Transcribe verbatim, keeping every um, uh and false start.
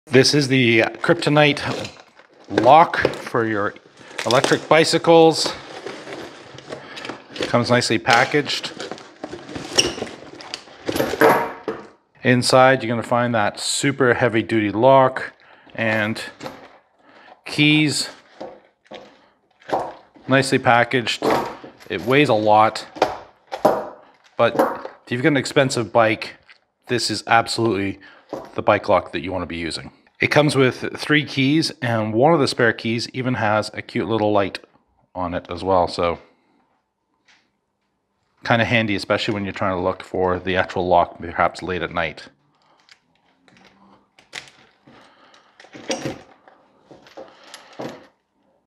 This is the Kryptonite lock for your electric bicycles. It comes nicely packaged. Inside you're going to find that super heavy duty lock and keys. Nicely packaged. It weighs a lot, but if you've got an expensive bike, this is absolutely the bike lock that you want to be using. It comes with three keys, and one of the spare keys even has a cute little light on it as well, so kind of handy, especially when you're trying to look for the actual lock perhaps late at night.